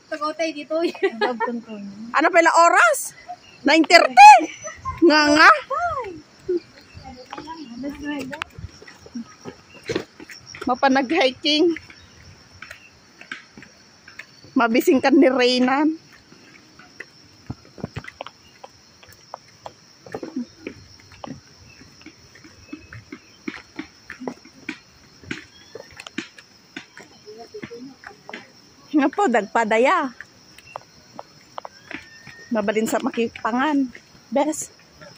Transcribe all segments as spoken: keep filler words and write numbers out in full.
Tagawtay dito. Ano pala oras? nine thirty. Nga nga. Mapanag-hiking. Mabising ka ni Reynan. Nga po, dagpadaya. Mabalin sa makipangan. Bes.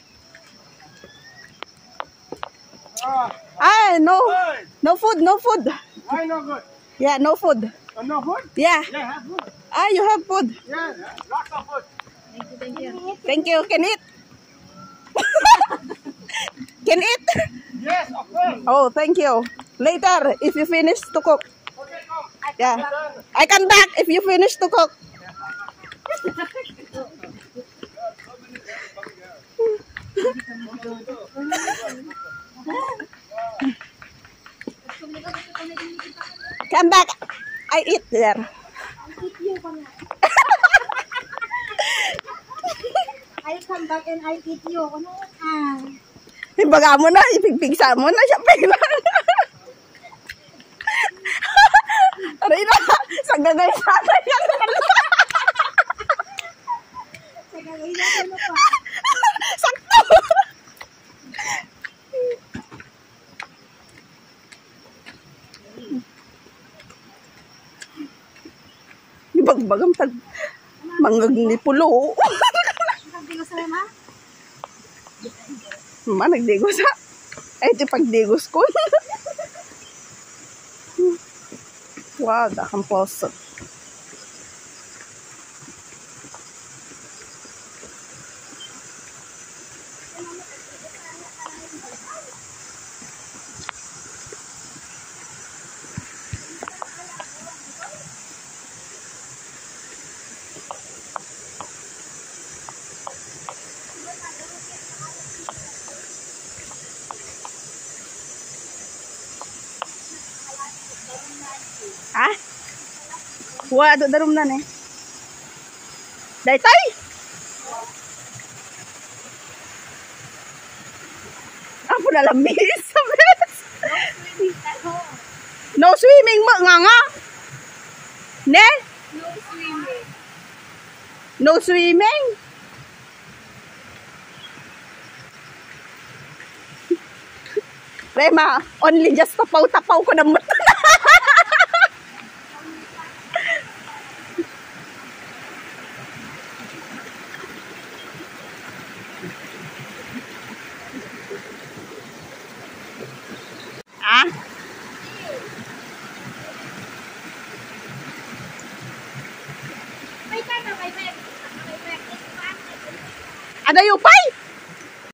Ah, no. No food, no food. Why not good? Yeah, no food. Uh, no food? Yeah. Yeah, have food. Ah, you have food. Yeah, lots of food. Thank you, thank you. Thank you. Can eat? Can eat? Yes, of course. Oh, thank you. Later, if you finish to cook. Okay, come. Yeah. I come back if you finish to cook. Come back. I eat there. I'll come back and I'll eat you. Ano? Ah. Ibaga mo na, ipigpigsa mo na siya pala. Aray na, sa gagay sa akin yan. Sa gagay natin mo pa. Sakto. Ibag-bagam tag mangag ni pulo. Nagdigos sa ma? Ma, nagdigos ha. Ay, ito pagdigos ko. Wow, dakang poso. Ah? Wala do darum na eh. Daytay? Apo na lamis. No swimming mo nga nga. Ne? No swimming. No swimming. Rema, only just tapaw-tapaw ko na mo. Ah? May kata, may pek. May pek. Ano yung pay?